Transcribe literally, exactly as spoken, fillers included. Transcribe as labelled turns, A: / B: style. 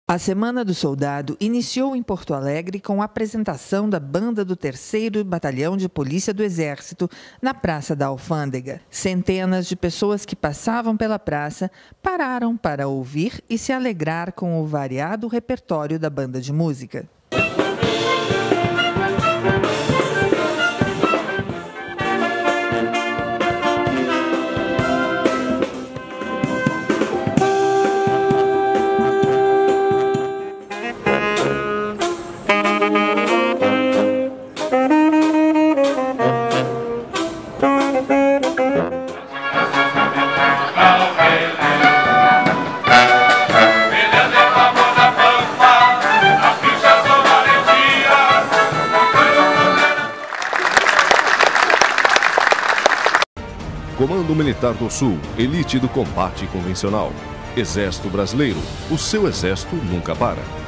A: A Semana do Soldado iniciou em Porto Alegre com a apresentação da banda do terceiro Batalhão de Polícia do Exército na Praça da Alfândega. Centenas de pessoas que passavam pela praça pararam para ouvir e se alegrar com o variado repertório da banda de música.
B: Comando Militar do Sul, elite do combate convencional. Exército Brasileiro, o seu exército nunca para.